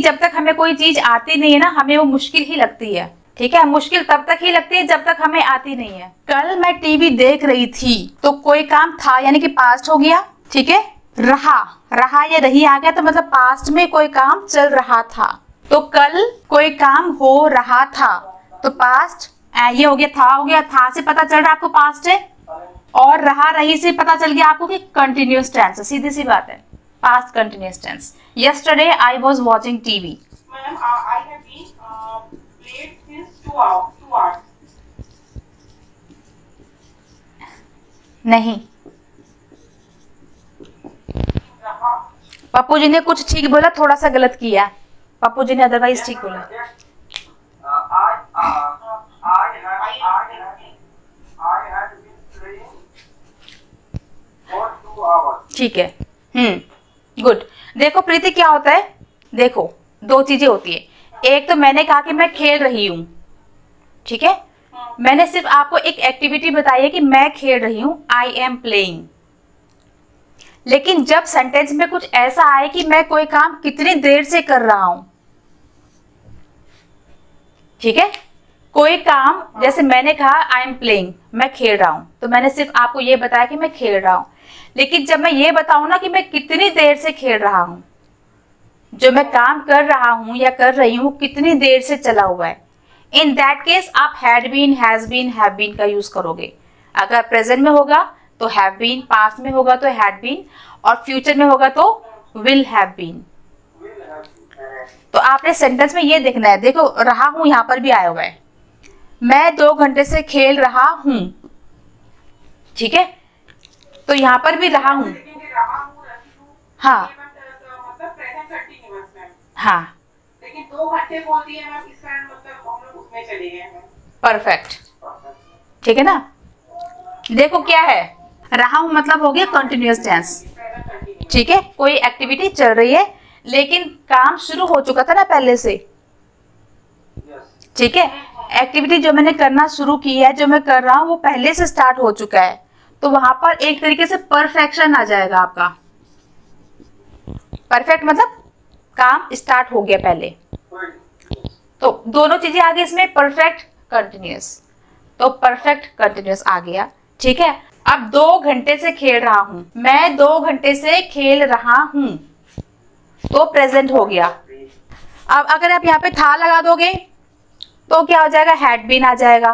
जब तक हमें कोई चीज आती नहीं है ना, हमें वो मुश्किल ही लगती है। ठीक है, मुश्किल तब तक ही लगती है जब तक हमें आती नहीं है। कल मैं टीवी देख रही थी, तो कोई काम था यानी कि पास्ट हो गया। ठीक है, रहा, रहा या रही आ गया तो मतलब पास्ट में कोई काम चल रहा था। तो कल कोई काम हो रहा था तो पास्ट ये हो गया, था से पता चल रहा आपको पास्ट है, और रहा रही से पता चल गया आपको कि कंटिन्यूअस टेंस है। सीधी सी बात है, past continuous tense. Yesterday I was watching TV. Ma'am I have been played since 2 hours। नहीं, पप्पू जी ने कुछ ठीक बोला, थोड़ा सा गलत किया पप्पू जी ने, अदरवाइज ठीक बोला। ठीक है, गुड। देखो प्रीति क्या होता है, देखो दो चीजें होती है। एक तो मैंने कहा कि मैं खेल रही हूँ, ठीक है, मैंने सिर्फ आपको एक एक्टिविटी बताई है कि मैं खेल रही हूँ, आई एम प्लेइंग। लेकिन जब सेंटेंस में कुछ ऐसा आए कि मैं कोई काम कितनी देर से कर रहा हूं, ठीक है, कोई काम, जैसे मैंने कहा आई एम प्लेइंग, मैं खेल रहा हूं, तो मैंने सिर्फ आपको ये बताया कि मैं खेल रहा हूं। लेकिन जब मैं ये बताऊं ना कि मैं कितनी देर से खेल रहा हूं, जो मैं काम कर रहा हूं या कर रही हूं कितनी देर से चला हुआ है, इन दैट केस आप had been, has been, have been का यूज करोगे। अगर प्रेजेंट में होगा तो हैव बीन, पास्ट में होगा तो हैड बीन, और फ्यूचर में होगा तो विल हैव बीन। तो आपने सेंटेंस में ये देखना है, देखो रहा हूं यहां पर भी आया हुआ है, मैं 2 घंटे से खेल रहा हूं, ठीक है, तो यहां पर भी रहा हूं। हाँ हाँ, लेकिन 2 घंटे बोल दिए मैम, इसका मतलब हम लोग उसमें चले गए हैं। परफेक्ट, ठीक है ना। देखो क्या है, रहा हूं मतलब हो गया कंटिन्यूअस टेंस, ठीक है, कोई एक्टिविटी चल रही है लेकिन काम शुरू हो चुका था ना पहले से, ठीक है, एक्टिविटी जो मैंने करना शुरू की है, जो मैं कर रहा हूं वो पहले से स्टार्ट हो चुका है, तो वहां पर एक तरीके से परफेक्शन आ जाएगा आपका। परफेक्ट मतलब काम स्टार्ट हो गया पहले, तो दोनों चीजें आ गई इसमें, परफेक्ट कंटिन्यूअस, तो परफेक्ट कंटिन्यूअस आ गया, ठीक है। अब 2 घंटे से खेल रहा हूं, मैं 2 घंटे से खेल रहा हूं, तो प्रेजेंट हो गया। अब अगर आप यहाँ पे था लगा दोगे तो क्या हो जाएगा, हैड बीन आ जाएगा,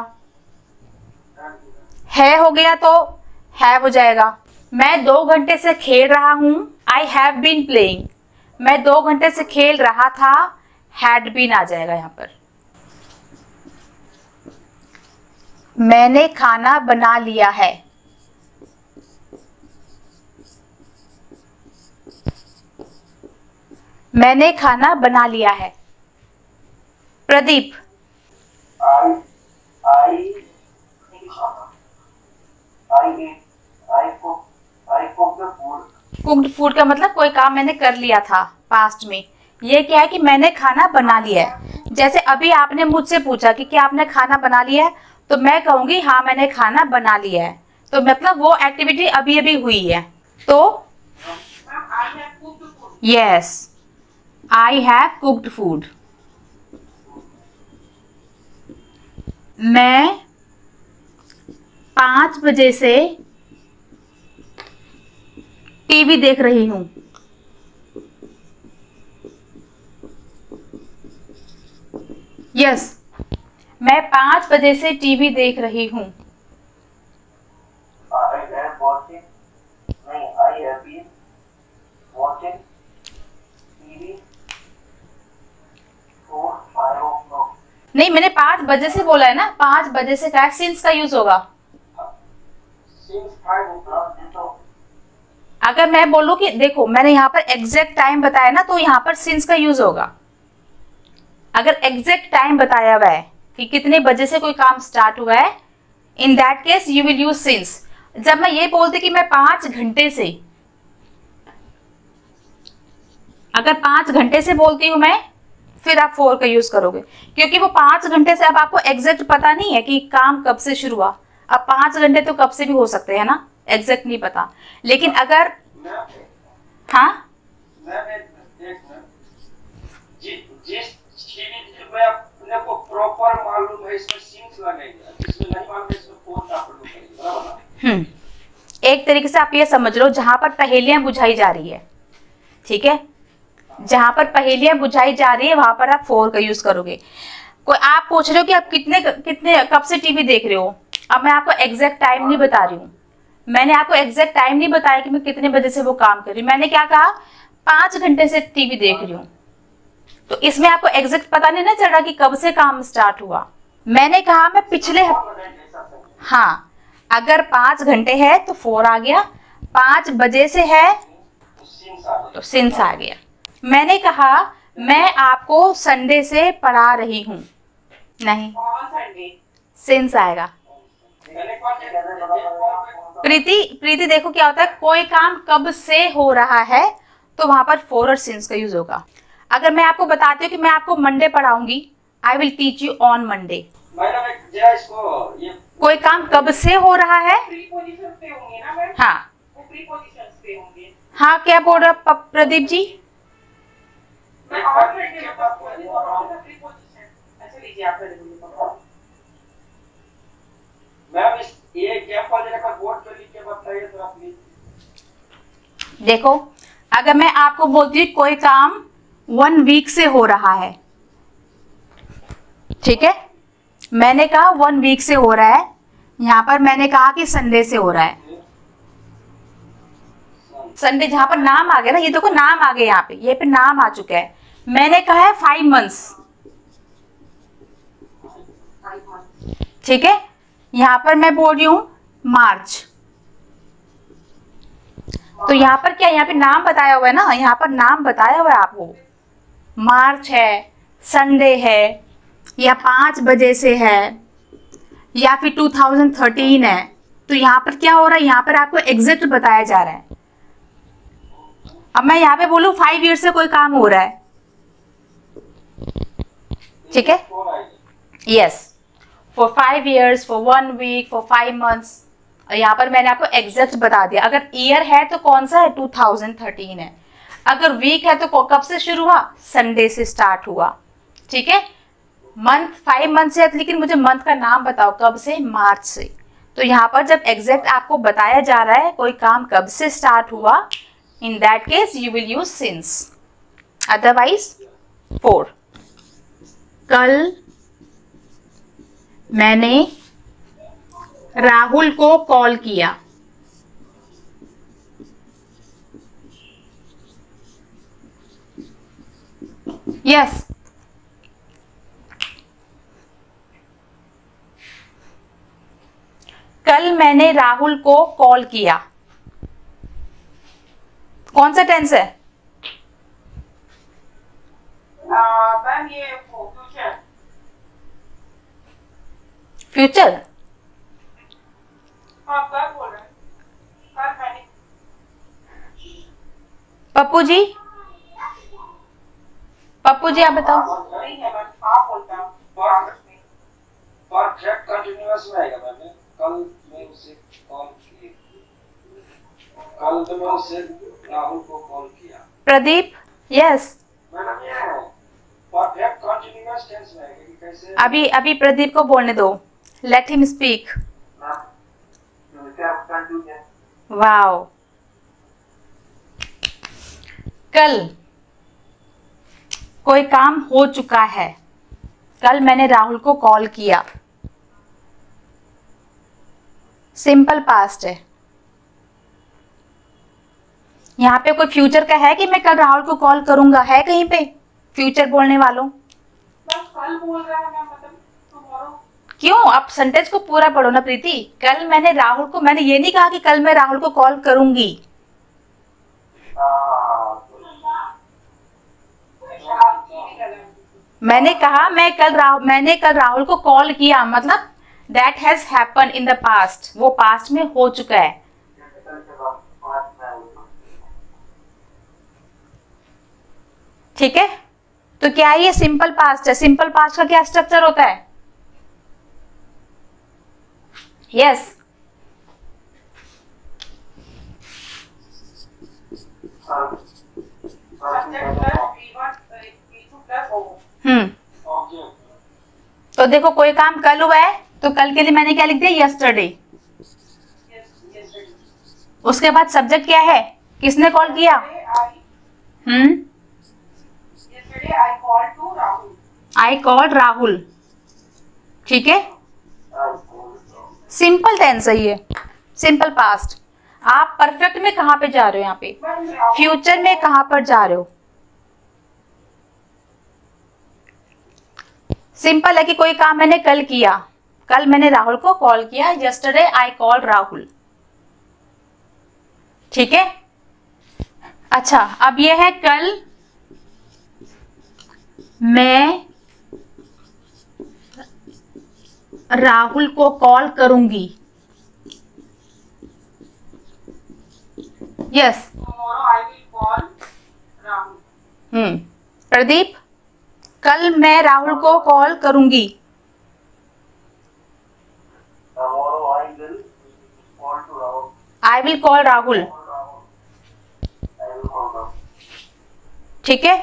है हो गया तो हैव हो जाएगा। मैं 2 घंटे से खेल रहा हूं, आई हैव बीन प्लेइंग, मैं 2 घंटे से खेल रहा था, हैड बीन आ जाएगा यहाँ पर। मैंने खाना बना लिया है, मैंने खाना बना लिया है। प्रदीप, कुक्ड फूड का मतलब कोई काम मैंने कर लिया था पास्ट में। ये क्या है कि मैंने खाना बना लिया है। जैसे अभी आपने मुझसे पूछा कि क्या आपने खाना बना लिया है, तो मैं कहूंगी हाँ मैंने खाना बना लिया है, तो मतलब वो एक्टिविटी अभी अभी हुई है। तो yes, I have cooked food. मैं 5 बजे से टीवी देख रही हूं। यस, मैं 5 बजे से टीवी देख रही हूं। नहीं, मैंने 5 बजे से बोला है ना, 5 बजे से क्या सिंस का यूज होगा। अगर मैं बोलूं कि देखो मैंने यहाँ पर एग्जैक्ट टाइम बताया ना, तो यहाँ पर सिंस का यूज होगा। अगर एग्जैक्ट टाइम बताया हुआ है कि कितने बजे से कोई काम स्टार्ट हुआ है, in that case you will use since. जब मैं ये बोलती कि मैं 5 घंटे से, अगर 5 घंटे से बोलती हूं मैं, फिर आप फॉर का यूज करोगे, क्योंकि वो 5 घंटे से अब आपको एग्जैक्ट पता नहीं है कि काम कब से शुरू हुआ। अब 5 घंटे तो कब से भी हो सकते हैं ना, एग्जैक्ट नहीं पता। लेकिन अगर हाँ पर मालूम है इसमें सिंस लगेगा, इसमें नहीं मालूम है इसमें फोर का प्रयोग करेंगे, बराबर ना? एक तरीके से आप ये समझ लो, जहां पर पहेलियां बुझाई जा रही है, ठीक है, जहां पर पहेलियां बुझाई जा रही है वहां पर आप फोर का यूज करोगे। कोई आप पूछ रहे हो कि आप कितने कितने कब से टीवी देख रहे हो, अब मैं आपको एग्जैक्ट टाइम नहीं बता रही हूँ, मैंने आपको एग्जैक्ट टाइम नहीं बताया कि मैं कितने बजे से वो काम कर रही हूँ, मैंने क्या कहा 5 घंटे से टीवी देख रही हूँ। तो इसमें आपको एग्जैक्ट पता नहीं ना चल रहा कि कब से काम स्टार्ट हुआ। मैंने कहा मैं पिछले हाँ, अगर 5 घंटे है तो 4 आ गया, 5 बजे से है तो सिंस आ गया। मैंने कहा मैं आपको संडे से पढ़ा रही हूँ, नहीं सिंस आएगा। प्रीति देखो क्या होता है, कोई काम कब से हो रहा है तो वहां पर फोर और सिंस का यूज होगा। अगर मैं आपको बताती हूँ कि मैं आपको मंडे पढ़ाऊंगी, I will teach you on Monday, कोई काम कब से हो रहा है, हाँ हाँ, क्या बोल रहा प्रदीप जी? देखो, अगर मैं आपको बोलती हूँ कोई काम 1 वीक से हो रहा है, ठीक है, मैंने कहा 1 वीक से हो रहा है, यहाँ पर मैंने कहा कि संडे से हो रहा है। संडे जहां पर नाम आ गया ना, ये देखो नाम आ गया, यहाँ पे ये पे नाम आ चुका है। मैंने कहा है 5 मंथ्स, ठीक है, यहाँ पर मैं बोल रही हूँ मार्च, तो यहाँ पर क्या, यहाँ पे नाम बताया हुआ है ना, यहाँ पर नाम बताया हुआ है आपको, मार्च है, संडे है, या 5 बजे से है, या फिर 2013 है। तो यहाँ पर क्या हो रहा है, यहाँ पर आपको एग्जैक्ट बताया जा रहा है। अब मैं यहाँ पे बोलूँ 5 ईयर से कोई काम हो रहा है, ठीक है, yes, for 5 years, for 1 week, for 5 months. और यहाँ पर मैंने आपको एग्जैक्ट बता दिया। अगर ईयर है तो कौन सा है, 2013 है। अगर वीक है तो कब से शुरू हुआ, संडे से स्टार्ट हुआ, ठीक है। मंथ 5 मंथ से है, लेकिन मुझे मंथ का नाम बताओ, कब से, मार्च से। तो यहाँ पर जब एग्जैक्ट आपको बताया जा रहा है कोई काम कब से स्टार्ट हुआ, in that case you will use since, otherwise 4। कल मैंने राहुल को कॉल किया, यस, कल मैंने राहुल को कॉल किया, कौन सा टेंस है? मैम ये फ्यूचर। फ्यूचर, हाँ कल बोल रहे हैं, कल मैंने। पप्पू जी, पप्पू जी आप बताओ। नहीं है मैम, आप बोलता हूँ। परफेक्ट कंटीन्यूअस में आएगा मैम, कल मैं उसे कॉल किया, कल तो मैं उसे राहुल को कॉल किया। प्रदीप, यस, मैडम ये परफेक्ट कंटीन्यूअस टेंस में आएगा कि कैसे? अभी प्रदीप को बोलने दो, लेट हिम स्पीक। वाओ, कल कोई काम हो चुका है, कल मैंने राहुल को कॉल किया, सिंपल पास्ट है। यहाँ पे कोई फ्यूचर का है कि मैं कल राहुल को कॉल करूंगा, है कहीं पे फ्यूचर बोलने वालों? बस कल बोल रहा है मैम, मतलब टुमारो। क्यों, आप सेंटेंस को पूरा पढ़ो ना प्रीति। कल मैंने राहुल को, मैंने ये नहीं कहा कि कल मैं राहुल को कॉल करूंगी, मैंने कहा मैंने कल राहुल को कॉल किया, मतलब that has happen in the past, वो पास्ट में हो चुका है। ठीक है, तो क्या है, ये सिंपल पास्ट है। सिंपल पास्ट का क्या स्ट्रक्चर होता है? यस, तो देखो कोई काम कल हुआ है तो कल के लिए मैंने क्या लिख दिया, यस्टरडे। Yesterday. उसके बाद सब्जेक्ट क्या है, किसने कॉल किया? Yesterday I called to Rahul. I called Rahul. ठीक है, सिंपल टेंस है ये, सिंपल पास्ट। आप परफेक्ट में कहाँ पे जा रहे हो, यहाँ पे फ्यूचर में कहाँ पर जा रहे हो? सिंपल है कि कोई काम मैंने कल किया, कल मैंने राहुल को कॉल किया, यस्टरडे आई कॉल्ड राहुल। ठीक है, अच्छा अब ये है कल मैं राहुल को कॉल करूंगी। Yes. Tomorrow I will call Rahul. Pradeep, कल मैं राहुल को कॉल करूंगी। Tomorrow I will call to Rahul. I will call Rahul. I will call Rahul. ठीक है,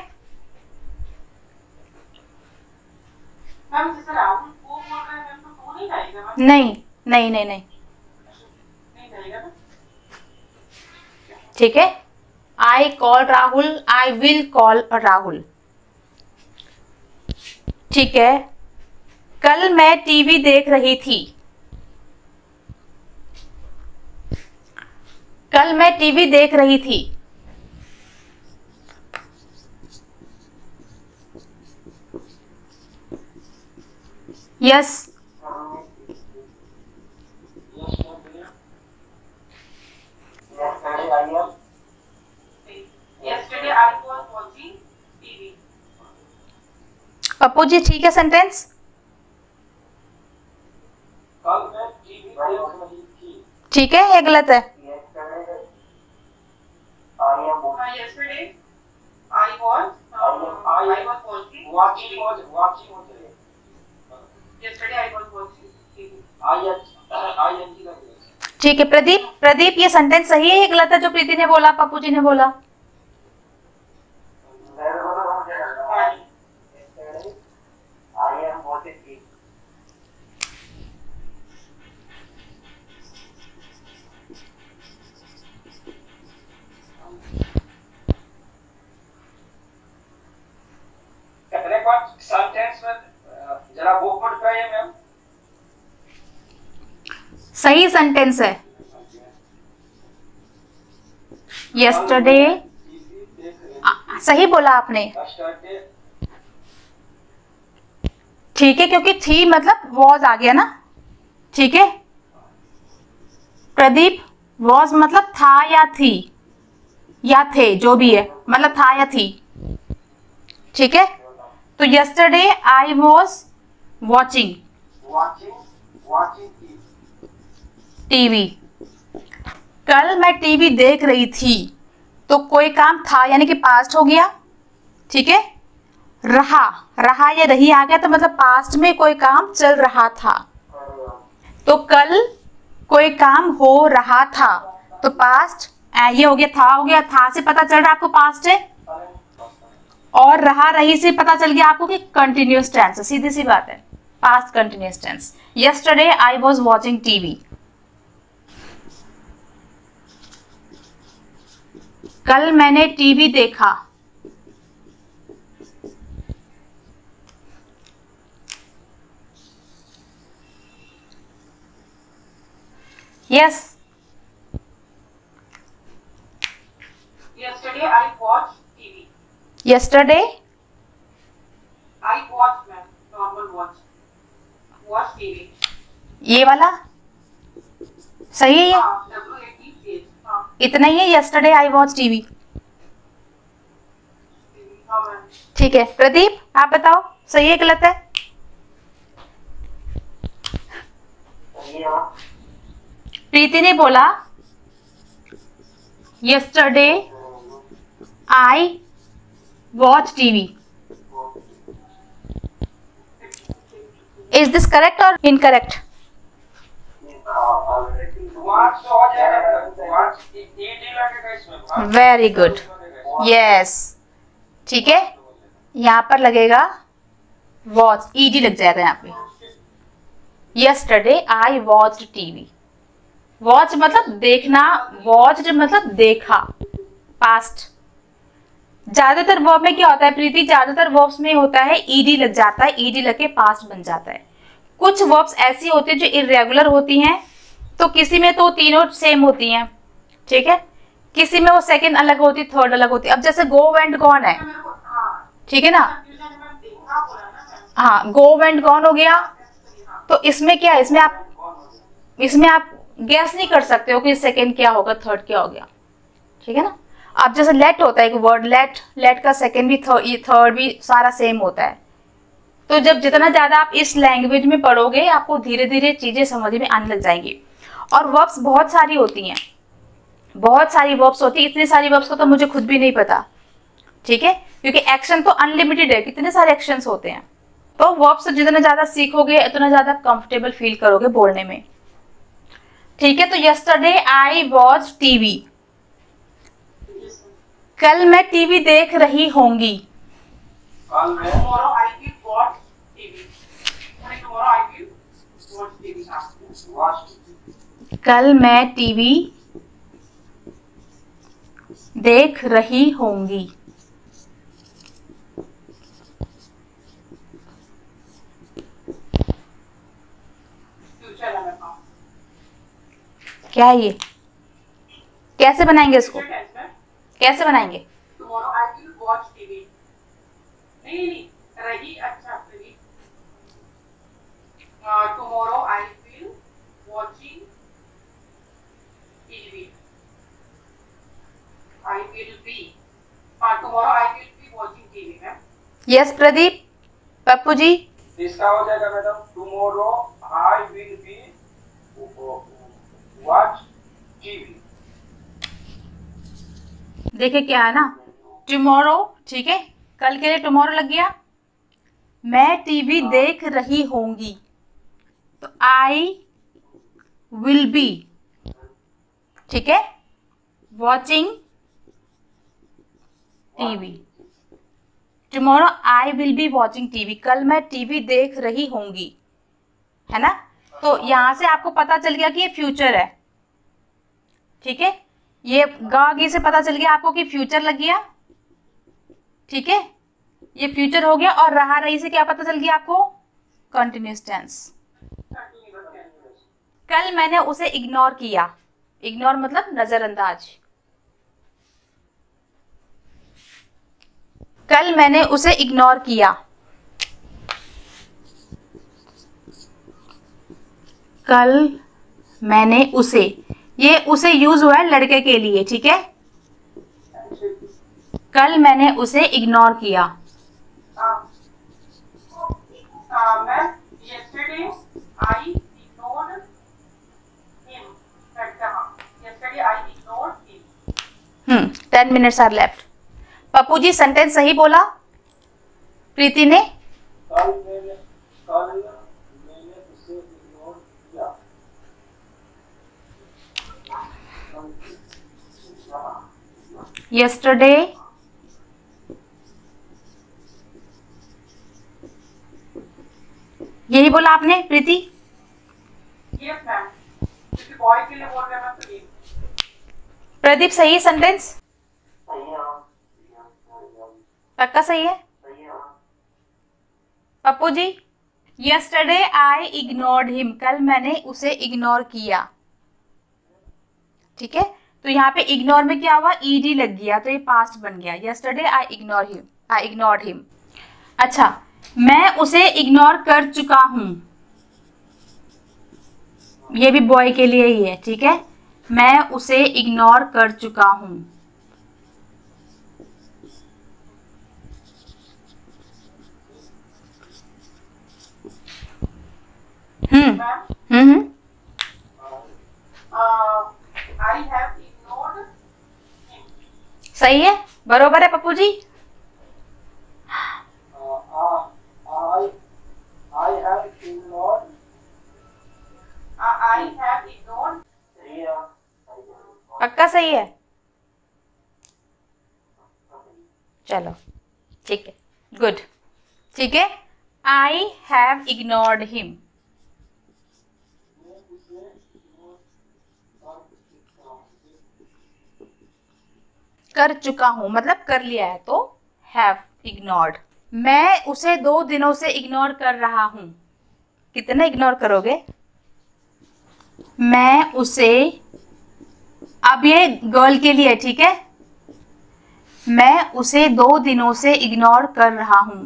मैम जैसे राहुल को बोल रहे हैं तो तू नहीं जाएगा मैम? नहीं नहीं नहीं नहीं, नहीं जाएगा ना? ठीक है। I call Rahul, I will call Rahul. ठीक है, कल मैं टीवी देख रही थी। कल मैं टीवी देख रही थी। Yes. Yesterday I was watching TV. Pappu ji ठीक है सेंटेंस? कल मैं टीवी देख रही थी। ठीक है या गलत है? Yesterday I was watching. Yesterday I was watching TV. ठीक है प्रदीप, प्रदीप ये सेंटेंस सही है या गलत है जो प्रीति ने बोला, पप्पू जी ने बोला? सेंटेंस में जरा बुक पढ़ पाइए मैम। सही सेंटेंस है। यस्टरडे, सही बोला आपने। ठीक है, क्योंकि थी मतलब वॉज आ गया ना। ठीक है प्रदीप, वॉज मतलब था या थी या थे, जो भी है, मतलब था या थी। ठीक है, तो yesterday I was watching TV. कल मैं टीवी देख रही थी, तो कोई काम था यानी कि पास्ट हो गया। ठीक है, रहा, रहा या रही आ गया तो मतलब पास्ट में कोई काम चल रहा था। तो कल कोई काम हो रहा था तो पास्ट ये हो गया, था हो गया, था से पता चल रहा है आपको पास्ट है, और रहा रही से पता चल गया आपको कि कंटिन्यूअस टेंस है। सीधी सी बात है, past continuous tense. Yesterday I was watching TV. कल मैंने टीवी देखा। Yes. Yesterday I watched TV. Yesterday I watched ma'am, normal watch. Watch TV. ये वाला सही है ये? हाँ, WATCH. हाँ, इतना ही है, यस्टरडे आई वॉच टीवी। हाँ मैम. ठीक है प्रदीप, आप बताओ सही है गलत है? प्रीति ने बोला yesterday I watch TV. Is this correct और इनकरेक्ट? Very good, yes. ठीक है, यहाँ पर लगेगा वॉच, ईडी लग जाएगा यहाँ पे। Yesterday I watched TV. Watch मतलब देखना, वॉच्ड मतलब देखा, पास्ट। ज्यादातर वर्ब में क्या होता है प्रीति, ज्यादातर वर्ब्स में होता है ईडी लग जाता है, ईडी लग के पास्ट बन जाता है। कुछ वर्ब्स ऐसी होती है जो इरेगुलर होती हैं, तो किसी में तो तीनों सेम होती हैं, ठीक है, किसी में वो सेकंड अलग होती, थर्ड अलग होती। अब जैसे गो एंड गॉन है, ठीक है ना, हाँ गो एंड गॉन हो गया, तो इसमें क्या है, इसमें आप गैस नहीं कर सकते हो कि सेकंड क्या होगा, थर्ड क्या हो गया, ठीक है ना। अब जैसे लेट होता है एक वर्ड, लेट का सेकंड भी थर्ड भी सारा सेम होता है। तो जब जितना ज्यादा आप इस लैंग्वेज में पढ़ोगे, आपको धीरे धीरे चीजें समझ में आने लग जाएंगी। और वर्ब्स बहुत सारी होती हैं, बहुत सारी वर्ब्स होती है, इतनी सारी वर्ब्स को तो मुझे खुद भी नहीं पता, ठीक है, क्योंकि एक्शन तो अनलिमिटेड है, कितने सारे एक्शंस होते हैं। तो वर्ब्स जितना ज्यादा सीखोगे उतना ज्यादा कंफर्टेबल फील करोगे बोलने में, ठीक है। तो यस्टरडे आई वॉच टीवी, कल मैं टीवी देख रही होंगी। Tomorrow I will watch TV. Tomorrow I will watch TV. कल मैं टीवी देख रही होंगी। Future है मेरे पास। क्या है ये, कैसे बनाएंगे इसको, कैसे बनाएंगे? Tomorrow I will watch TV. नहीं, रही, अच्छा रही। Tomorrow I will watching TV. I will be. Tomorrow I will be watching TV, ma'am. Yes Pradeep, Pappu ji. इसका हो जाएगा madam, tomorrow I will be watch TV. देखिए क्या है ना, टुमारो, ठीक है, कल के लिए टुमारो लग गया। मैं टीवी देख रही होंगी, तो आई विल बी, ठीक है, watching TV. Tomorrow I will be watching TV, कल मैं टीवी देख रही होंगी, है ना। तो यहां से आपको पता चल गया कि ये फ्यूचर है, ठीक है, ये गागी से पता चल गया आपको कि फ्यूचर लग गया, ठीक है, ये फ्यूचर हो गया। और रहा रही से क्या पता चल गया आपको, कंटिन्यूअस टेंस। कल मैंने उसे इग्नोर किया, इग्नोर मतलब नजरअंदाज। कल मैंने उसे इग्नोर किया, कल मैंने उसे, ये उसे यूज हुआ है लड़के के लिए, ठीक है। कल मैंने उसे इग्नोर किया। Ma'am, yesterday I ignored him. Yesterday I ignored him. 10 minutes are left. Pappu ji sentence सही बोला प्रीति ने। कल मैंने उसे इग्नोर किया। यस्टरडे यही बोला आपने प्रीति? Yes मैम, क्योंकि बॉय के लिए बोल रहे हैं तो ये। प्रदीप सही है सेंटेंस? पक्का सही है? Pappu ji, yesterday I ignored him, कल मैंने उसे इग्नोर किया, ठीक है। तो यहाँ पे इग्नोर में क्या हुआ, ईडी लग गया, तो ये पास्ट बन गया। Yesterday I ignored him. अच्छा, मैं उसे इग्नोर कर चुका हूं, ये भी बॉय के लिए ही है, ठीक है। मैं उसे इग्नोर कर चुका हूं। I have ignored him. सही है, बरोबर है Pappu ji. I have ignored. I have ignored. पक्का सही है, चलो ठीक है, गुड, ठीक है। I have ignored him. कर चुका हूं मतलब कर लिया है, तो have ignored. मैं उसे 2 दिनों से इग्नोर कर रहा हूं. कितना इग्नोर करोगे? मैं उसे, अब ये गर्ल के लिए, ठीक है, मैं उसे 2 दिनों से इग्नोर कर रहा हूं.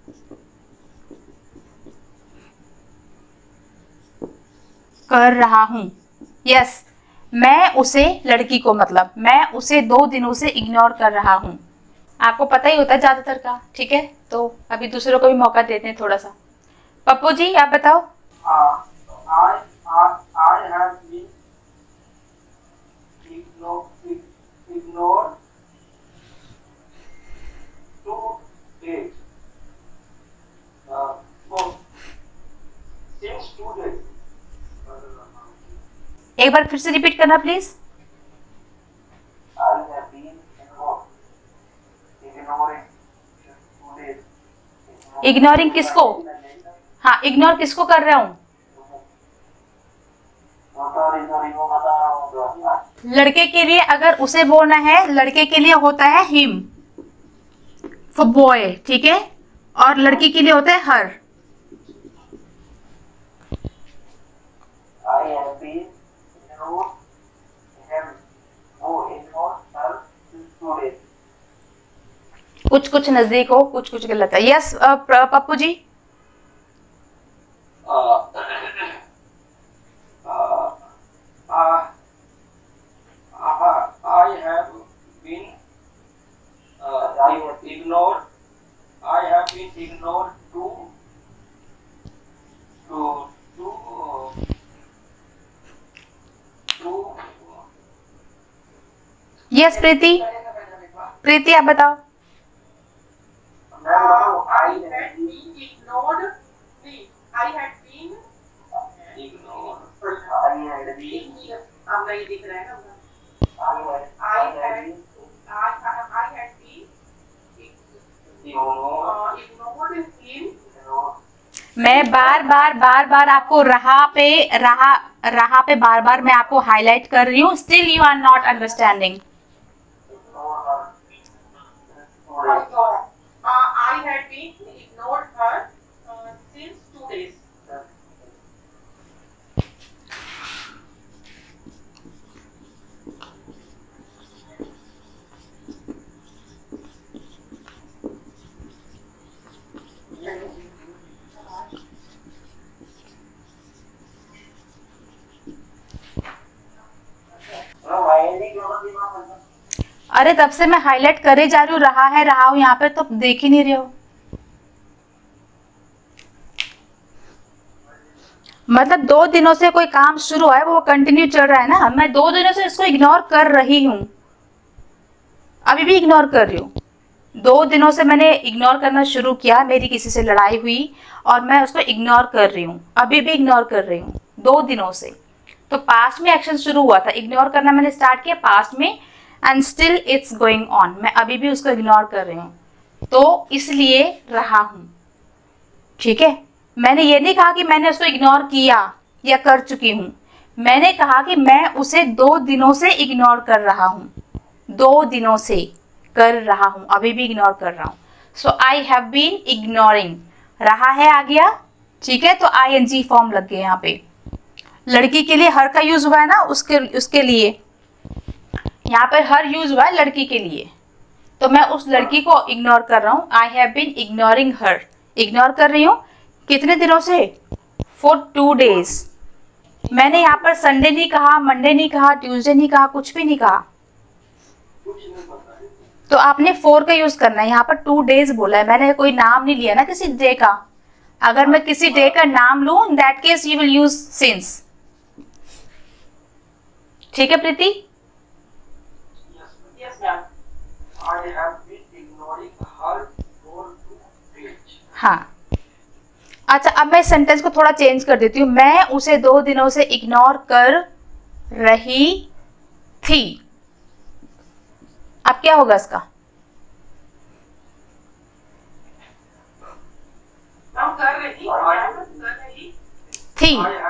कर रहा हूं. यस, मैं उसे, लड़की को मतलब, मैं उसे 2 दिनों से इग्नोर कर रहा हूं. आपको पता ही होता है ज्यादातर का, ठीक है, तो अभी दूसरों को भी मौका देते हैं थोड़ा सा. पप्पू जी आप बताओ. I have been ignored 2 days. Since 2 days. एक बार फिर से रिपीट करना please. I have been ignoring 2 days. Ignoring किसको? हाँ, इग्नोर किसको कर रहा हूँ? लड़के के लिए अगर उसे बोलना है, लड़के के लिए होता है हिम फॉर बॉय, ठीक है, और लड़की के लिए होता है हर. I have been ignored him. Ignored her since 2 days. कुछ कुछ नजदीक हो, कुछ कुछ गलत है. Yes Pappu ji. I have been ignored yes Preeti आप बताओ. I had been ignored. I had been ignored. अब नहीं दिख रहा है ना. I had been ignored him. मैं बार बार आपको रहा पे बार बार मैं आपको हाईलाइट कर रही हूँ. Still you are not understanding. I had been ignored her since 2 days. अरे तब से मैं हाईलाइट करे जा रही हूँ, रहा हूँ यहाँ पे, तो देख ही नहीं रहे हो. मतलब 2 दिनों से कोई काम शुरू है, वो कंटिन्यू चल रहा है ना. मैं 2 दिनों से इसको इग्नोर कर रही हूँ, अभी भी इग्नोर कर रही हूँ. 2 दिनों से मैंने इग्नोर करना शुरू किया, मेरी किसी से लड़ाई हुई और मैं उसको इग्नोर कर रही हूँ, अभी भी इग्नोर कर रही हूँ 2 दिनों से. तो पास्ट में एक्शन शुरू हुआ था, इग्नोर करना मैंने स्टार्ट किया पास्ट में, and still it's going on. मैं अभी भी उसको इग्नोर कर रही हूँ, तो इसलिए रहा हूँ. ठीक है, मैंने ये नहीं कहा कि मैंने उसको इग्नोर किया या कर चुकी हूँ. मैंने कहा कि मैं उसे 2 दिनों से इग्नोर कर रहा हूँ, 2 दिनों से कर रहा हूँ, अभी भी इग्नोर कर रहा हूँ. So I have been ignoring, रहा है आ गया, ठीक है, तो ING फॉर्म लग गया. यहाँ पे लड़की के लिए हर का यूज हुआ है ना, उसके लिए यहाँ पर हर यूज हुआ है लड़की के लिए, तो मैं उस लड़की को इग्नोर कर रहा हूँ. I have been ignoring her, ignore कर रही हूँ कितने दिनों से? For 2 days. मैंने यहाँ पर संडे नहीं कहा, मंडे नहीं कहा, ट्यूसडे नहीं कहा, कुछ भी नहीं कहा. तो आपने 4 का यूज करना है. यहाँ पर 2 days बोला है, मैंने कोई नाम नहीं लिया ना किसी डे का. अगर मैं किसी डे का नाम लूं, in that case you will use since. ठीक है प्रीति? Yes, ma'am. I have been ignoring her for 2 days. हाँ, अच्छा, अब मैं सेंटेंस को थोड़ा चेंज कर देती हूँ. मैं उसे 2 दिनों से इग्नोर कर रही थी. अब क्या होगा इसका? हम कर थी। I